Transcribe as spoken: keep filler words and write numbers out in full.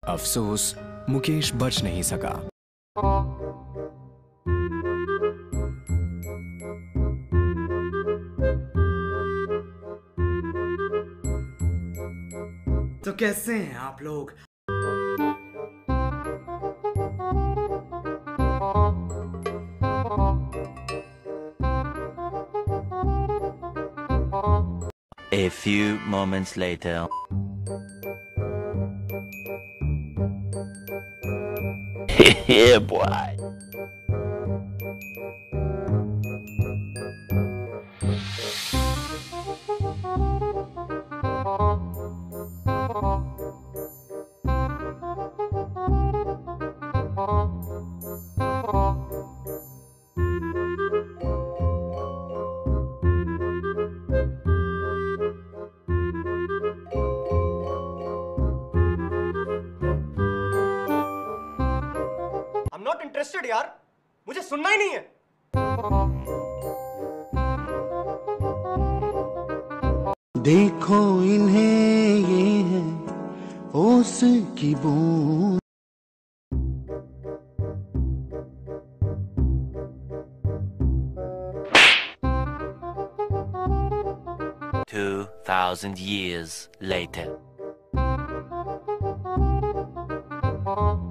अफसोस मुकेश बच नहीं सका। तो कैसे हैं आप लोग? A few moments later. Yeah, boy. I'm not interested यार, मुझे सुनना ही नहीं है। देखो इन्हें, ये है ओस की बूंद। Two thousand years later.